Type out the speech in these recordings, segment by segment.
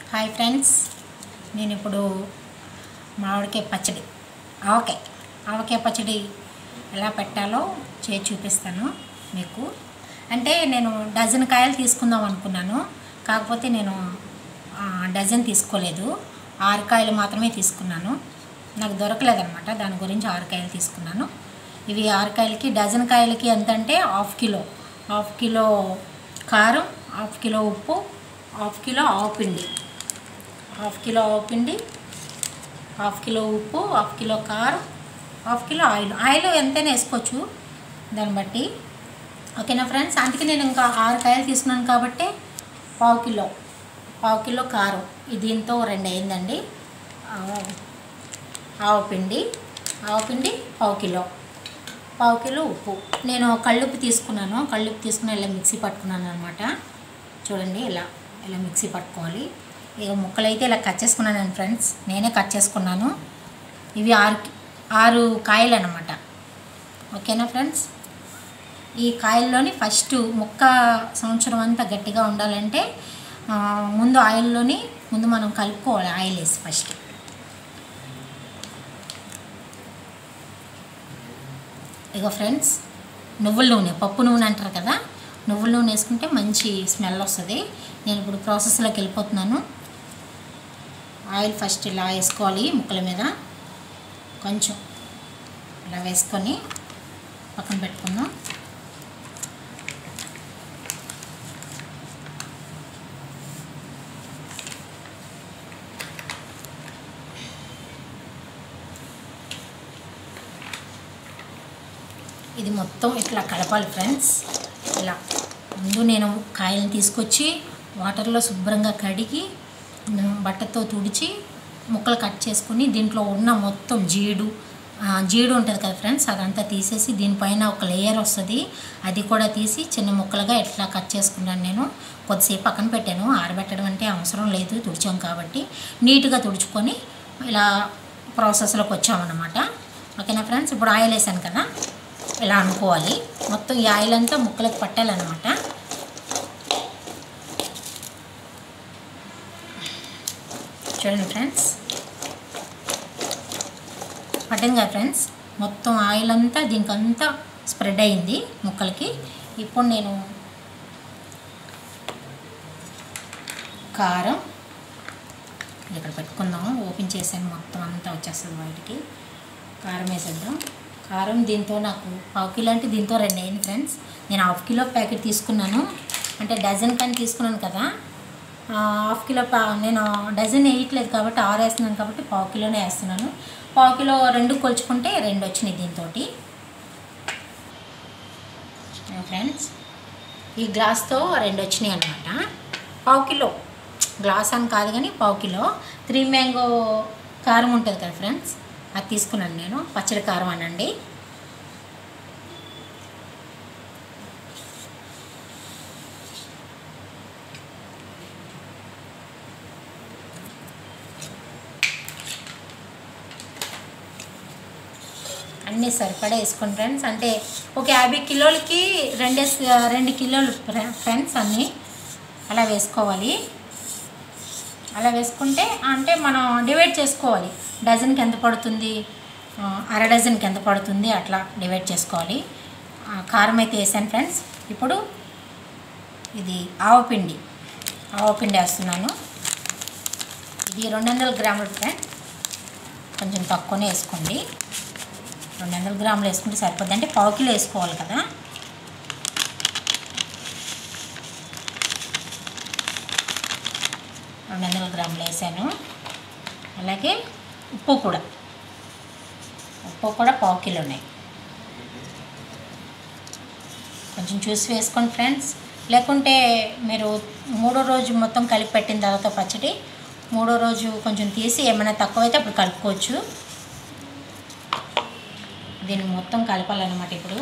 Hi friends, నేను ఇప్పుడు మామిడికాయ పచ్చడి ఆవకాయ పచ్చడి ఎలా పెట్టాలో చేసి చూపిస్తాను మీకు. అంటే నేను డజన్ కాయలు తీసుకుందాం అనుకున్నాను, కాకపోతే నేను డజన్ తీసుకోలేదు, 6 కాయలు మాత్రమే తీసుకున్నాను. నాకు దొరకలేదన్నమాట, దాని గురించి 6 కాయలు తీసుకున్నాను. ఇవి 6 కాయలకి, డజన్ కాయలకి ఎంత అంటే హాఫ్ కిలో కారం, హాఫ్ కిలో ఉప్పు, హాఫ్ కిలో ఆవపిండి, హాఫ్ కిలో ఉప్పు, హాఫ్ కిలో కారం, హాఫ్ కిలో ఆయిల్ ఎంతైనా వేసుకోవచ్చు దాన్ని బట్టి. ఓకేనా ఫ్రెండ్స్? అందుకే నేను ఇంకా 6 కాయలు తీసుకున్నాను కాబట్టి పావు కిలో కారం, దీంతో 2 అయిందండి. ఆవపిండి పావు కిలో ఉప్పు. నేను కళ్ళుప్పు తీసుకున్నాను, తీసుకుని ఇలా మిక్సీ పట్టుకున్నాను అనమాట. చూడండి, ఇలా మిక్సీ పట్టుకోవాలి. ఇక ముక్కలు అయితే ఇలా కట్ చేసుకున్నాను ఫ్రెండ్స్, నేనే కట్ చేసుకున్నాను. ఇవి 6 కాయలు అన్నమాట. ఓకేనా ఫ్రెండ్స్? ఈ కాయల్లోని ఫస్ట్ ముక్క సంవత్సరం అంతా గట్టిగా ఉండాలంటే ముందు మనం కలుపుకోవాలి ఆయిల్ వేసి. ఫస్ట్ ఇక ఫ్రెండ్స్, నువ్వుల నూనె, పప్పు నూనె అంటారు కదా, నువ్వుల నూనె వేసుకుంటే మంచి స్మెల్ వస్తుంది. నేను ఇప్పుడు ప్రాసెస్లోకి వెళ్ళిపోతున్నాను. ఆయిల్ ఫస్ట్ ఇలా వేసుకోవాలి, ముక్కల మీద కొంచెం ఇలా వేసుకొని పక్కన పెట్టుకుందాం. ఇది మొత్తం ఇట్లా కలపాలి ఫ్రెండ్స్. ఇలా ముందు నేను కాయలను తీసుకొచ్చి వాటర్లో శుభ్రంగా కడిగి బట్టతో తుడిచి ముక్కలు కట్ చేసుకుని దీంట్లో ఉన్న మొత్తం జీడు ఉంటుంది కదా ఫ్రెండ్స్, అదంతా తీసేసి దీనిపైన ఒక లేయర్ వస్తుంది, అది కూడా తీసి చిన్న ముక్కలుగా ఇట్లా కట్ చేసుకున్నాను. నేను కొద్దిసేపు పక్కన పెట్టాను, ఆరబెట్టడం అంటే అవసరం లేదు, తుడిచాం కాబట్టి. నీట్గా తుడుచుకొని ఇలా ప్రాసెస్లోకి వచ్చామన్నమాట. ఓకేనా ఫ్రెండ్స్? ఇప్పుడు ఆయిల్ వేసాను కదా, ఇలా అనుకోవాలి. మొత్తం ఈ ఆయిల్ అంతా ముక్కలకు పట్టాలన్నమాట. చూడండి ఫ్రెండ్స్, పట్టింది కదా ఫ్రెండ్స్, మొత్తం ఆయిల్ అంతా దీనికంతా స్ప్రెడ్ అయింది ముక్కలకి. ఇప్పుడు నేను కారం ఇక్కడ పెట్టుకుందాము, ఓపెన్ చేసాను, మొత్తం అంతా వచ్చేస్తుంది బయటికి. కారం వేసేద్దాం. కారం దీంతో నాకు పావు కిలో అంటే దీంతో 2 అయింది ఫ్రెండ్స్. నేను హాఫ్ కిలో ప్యాకెట్ తీసుకున్నాను, అంటే డజన్ కానీ తీసుకున్నాను కదా. హాఫ్ కిలో నేను డజన్ వేయట్లేదు కాబట్టి 6 వేస్తున్నాను కాబట్టి పావు కిలోనే వేస్తున్నాను. పావు కిలో 2 కొలుచుకుంటే 2 వచ్చినాయి దీంతో ఫ్రెండ్స్. ఈ గ్లాస్తో 2 వచ్చినాయి అన్నమాట. పావు కిలో గ్లాస్ అని కాదు కానీ పావు కిలో 3 మ్యాంగో కారం ఉంటుంది కదా ఫ్రెండ్స్, అది తీసుకున్నాను నేను. పచ్చడి కారం అనండి. అన్నీ సరిపడా వేసుకోండి ఫ్రెండ్స్. అంటే ఒక 50 కిలోలకి 2 కిలోలు ఫ్రెండ్స్, అన్నీ అలా వేసుకోవాలి. అలా వేసుకుంటే అంటే మనం డివైడ్ చేసుకోవాలి, డజన్కి ఎంత పడుతుంది, అర డజన్కి ఎంత పడుతుంది, అట్లా డివైడ్ చేసుకోవాలి. కారం అయితే వేసాను ఫ్రెండ్స్. ఇప్పుడు ఇది ఆవపిండి వేస్తున్నాను. ఇది 200 గ్రాములు ఫ్రెండ్, కొంచెం తక్కువనే వేసుకోండి. 200 గ్రాములు వేసుకుంటే సరిపోద్ది, అంటే పావు కిలో వేసుకోవాలి కదా. రెండు 200 గ్రాములు వేసాను. అలాగే ఉప్పు కూడా పావు కిలో ఉన్నాయి. కొంచెం చూసి వేసుకోండి ఫ్రెండ్స్, లేకుంటే మీరు 3వ రోజు మొత్తం కలిపి పెట్టిన తర్వాత పచ్చడి 3వ రోజు కొంచెం తీసి ఏమైనా తక్కువైతే అప్పుడు కలుపుకోవచ్చు. దీన్ని మొత్తం కలపాలన్నమాట. ఇప్పుడు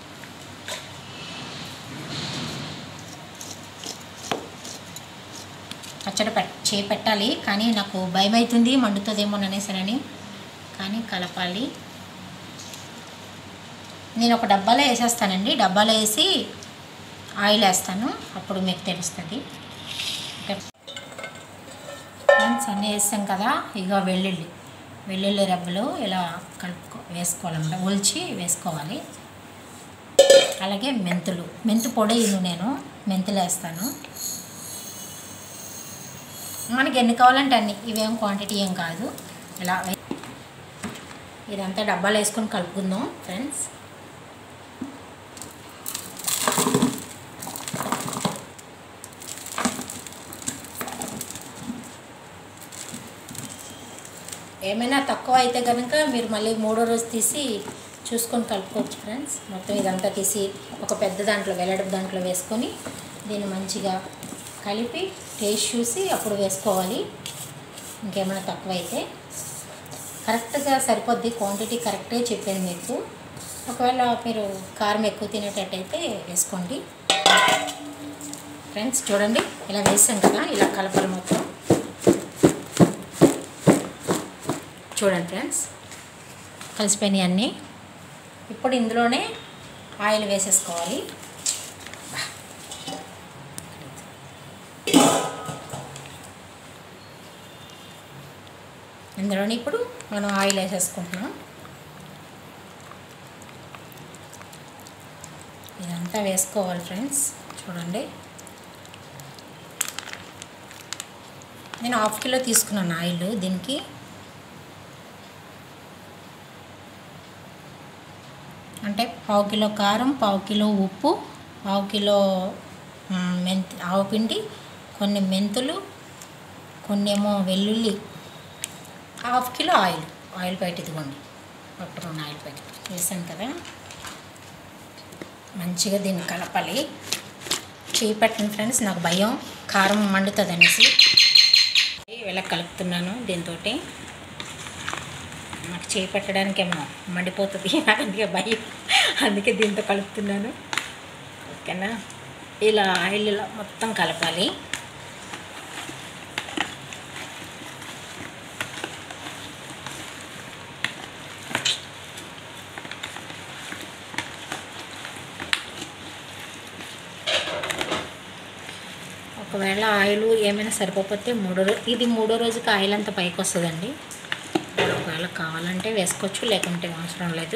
పచ్చడి పెట్టాలి, కానీ నాకు భయం అవుతుంది, మండుతుందేమో అనేసరని, కానీ కలపాలి. నేను ఒక డబ్బాలో వేసేస్తానండి, డబ్బాలో వేసి ఆయిల్ వేస్తాను, అప్పుడు మీకు తెలుస్తుంది. ఫ్రెండ్స్ అన్నీ వేసాం కదా. ఇక వెల్లుల్లి రెబ్బలు ఇలా వేసుకోవాలన్నమాట, ఒలిచి వేసుకోవాలి. అలాగే మెంతు పొడి నేను మెంతులు వేస్తాను. మనకి ఎన్ని కావాలంటే అన్ని, ఇవేం క్వాంటిటీ ఏం కాదు. ఇలా ఇదంతా డబ్బాలు వేసుకొని కలుపుకుందాం ఫ్రెండ్స్. ఏమైనా తక్కువ అయితే కనుక మీరు మళ్ళీ 3వ రోజు తీసి చూసుకొని కలుపుకోవచ్చు ఫ్రెండ్స్. మొత్తం ఇదంతా తీసి ఒక పెద్ద దాంట్లో వెల్లడపు దాంట్లో వేసుకొని దీన్ని మంచిగా కలిపి టేస్ట్ చూసి అప్పుడు వేసుకోవాలి. ఇంకేమైనా తక్కువ అయితే కరెక్ట్గా సరిపోద్ది, క్వాంటిటీ కరెక్టే చెప్పాను మీకు. ఒకవేళ మీరు కారం ఎక్కువ తినేటట్టయితే వేసుకోండి ఫ్రెండ్స్. చూడండి ఇలా వేసాం కదా, ఇలా కలపాలి మొత్తం. చూడండి ఫ్రెండ్స్ కలిసిపోయినాయి అన్నీ. ఇప్పుడు ఇందులోనే ఆయిల్ వేసేసుకోవాలి. ఇందులోనే ఇప్పుడు మనం ఆయిల్ వేసేసుకుంటున్నాం. ఇదంతా వేసుకోవాలి ఫ్రెండ్స్. చూడండి నేను 1/2 కిలో తీసుకున్నాను ఆయిల్ దీనికి. అంటే 1/2 కిలో కారం, 1/2 కిలో ఉప్పు, 1/2 కిలో ఆవపిండి, కొన్ని మెంతులు, కొన్ని ఏమో వెల్లుల్లి, 1/2 కిలో ఆయిల్ బయట ఇదిగోండి. పట్టుకున్న ఆయిల్ బయట వేసాను కదా. మంచిగా దీన్ని కలపాలి. చేయి పెట్టండి ఫ్రెండ్స్, నాకు భయం కారం మండుతుంది అనేసి ఇలా కలుపుతున్నాను. దీంతో నాకు చేయి పెట్టడానికేమో మండిపోతుంది, నాకు అందుకే భయం, అందుకే దీంతో కలుపుతున్నాను. ఓకేనా, ఇలా ఆయిల్ ఇలా మొత్తం కలపాలి. ఒకవేళ ఆయిల్ ఏమైనా సరిపోతే ఇది 3వ రోజుకి ఆయిల్ అంతా పైకి వస్తుందండి. ఒకవేళ కావాలంటే వేసుకోవచ్చు, లేకుంటే అవసరం లేదు.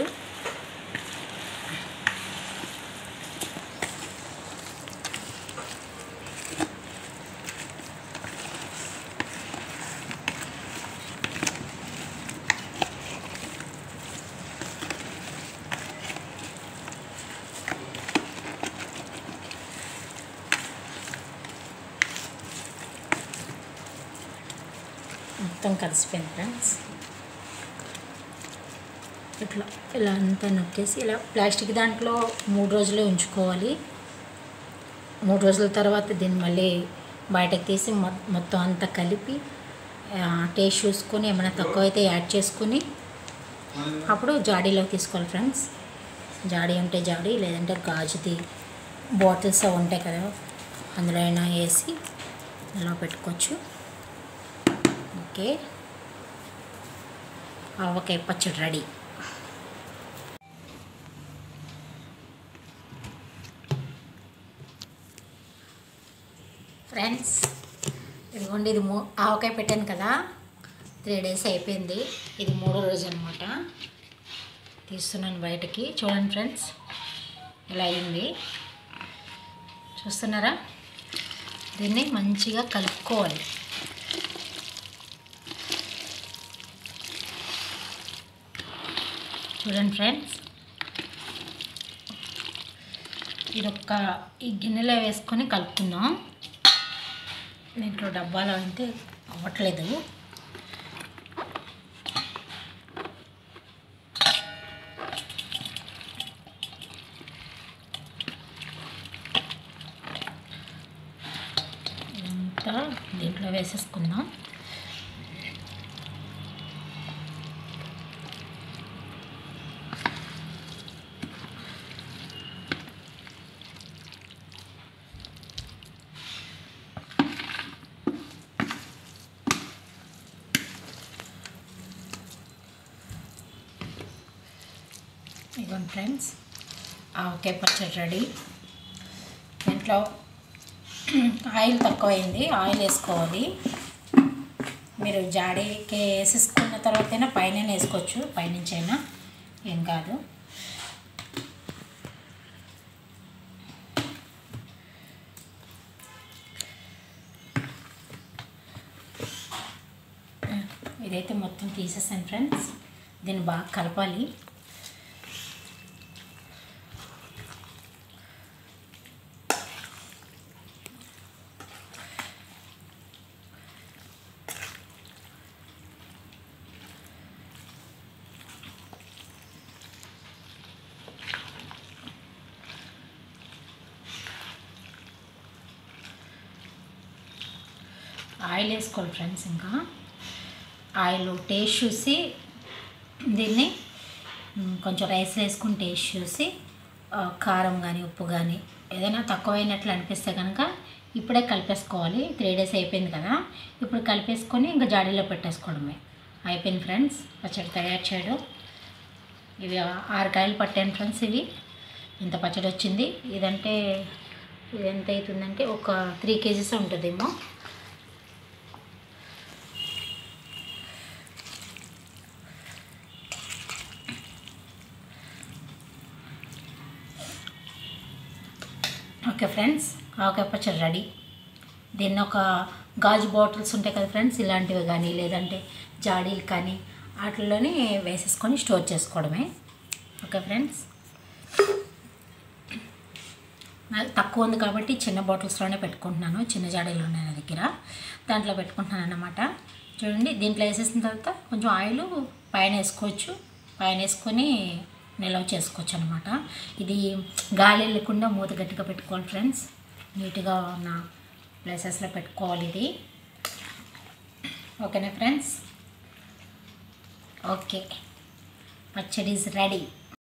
మొత్తం కలిసిపోయింది ఫ్రెండ్స్. ఇలా అంతా నొక్కేసి ఇలా ప్లాస్టిక్ దాంట్లో 3 రోజులే ఉంచుకోవాలి. 3 రోజుల తర్వాత దీన్ని మళ్ళీ బయటకు తీసి మొత్తం అంతా కలిపి టేస్ట్ చూసుకొని ఏమైనా తక్కువ అయితే యాడ్ చేసుకొని అప్పుడు జాడీలోకి తీసుకోవాలి ఫ్రెండ్స్. జాడీ ఉంటే జాడీ, లేదంటే గాజుది బాటిల్స్ అవి ఉంటాయి కదా, అందులో అయినా వేసి ఇలా పెట్టుకోవచ్చు. ఓకే, ఆవకాయ పచ్చడి రెడీ. ఫ్రెండ్స్ ఇదిగోండి, ఇది ఆవకాయ పెట్టాను కదా, 3 డేస్ అయిపోయింది. ఇది 3వ రోజు అనమాట. తీస్తున్నాను బయటకి. చూడండి ఫ్రెండ్స్ ఇలా అయింది, చూస్తున్నారా? దీన్ని మంచిగా కలుపుకోవాలి. చూడండి ఫ్రెండ్స్, ఈ గిన్నెలో వేసుకొని కలుపుకుందాం. దీంట్లో డబ్బాలో అయితే అవ్వట్లేదు. ఇదంతా దీంట్లో వేసేసుకుందాం. ఇదిగోండి ఫ్రెండ్స్, ఆవకాయ పచ్చడి రెడీ. దీంట్లో ఆయిల్ తక్కువైంది, ఆయిల్ వేసుకోవాలి. మీరు జాడీకి వేసేసుకున్న తర్వాత అయినా పైన వేసుకోవచ్చు, పైనుంచి అయినా ఏం కాదు. ఇదైతే మొత్తం తీసేసాను ఫ్రెండ్స్. దీన్ని బాగా కలపాలి. ఆయిల్ వేసుకోవాలి ఫ్రెండ్స్. ఇంకా ఆయిల్ టేస్ట్ చూసి దీన్ని కొంచెం రైస్ వేసుకుని టేస్ట్ చూసి కారం కానీ ఉప్పు కానీ ఏదైనా తక్కువైనట్లు అనిపిస్తే కనుక ఇప్పుడే కలిపేసుకోవాలి. 3 days అయిపోయింది కదా, ఇప్పుడు కలిపేసుకొని ఇంకా జాడీలో పెట్టేసుకోవడమే. అయిపోయింది ఫ్రెండ్స్ పచ్చడి తయారు చేయడం. ఇవి 6 కాయలు పట్టాను ఫ్రెండ్స్. ఇవి ఇంత పచ్చడి వచ్చింది. ఇదంటే ఇది ఎంత అవుతుందంటే ఒక 3 kgs ఉంటుందేమో. ఓకే ఫ్రెండ్స్, ఆవకాయ పచ్చడి రెడీ. దీన్ని ఒక గాజు బాటిల్స్ ఉంటాయి కదా ఫ్రెండ్స్, ఇలాంటివి కానీ లేదంటే జాడీలు కానీ వాటిల్లోనే వేసేసుకొని స్టోర్ చేసుకోవడమే. ఓకే ఫ్రెండ్స్, నాకు తక్కువ ఉంది కాబట్టి చిన్న బాటిల్స్లోనే పెట్టుకుంటున్నాను. చిన్న జాడీలు ఉన్నాయి నా దగ్గర, దాంట్లో పెట్టుకుంటున్నాను అన్నమాట. చూడండి, దీంట్లో వేసేసిన తర్వాత కొంచెం ఆయిల్ పైన వేసుకోవచ్చు. పైన వేసుకొని నిల్వ చేసుకోవచ్చు అనమాట. ఇది గాలి వెళ్ళకుండా మూత గట్టిగా పెట్టుకోవాలి ఫ్రెండ్స్. నీట్గా ఉన్న ప్లేసెస్లో పెట్టుకోవాలి ఇది. ఓకేనా ఫ్రెండ్స్? ఓకే, పచ్చడి ఈజ్ రెడీ.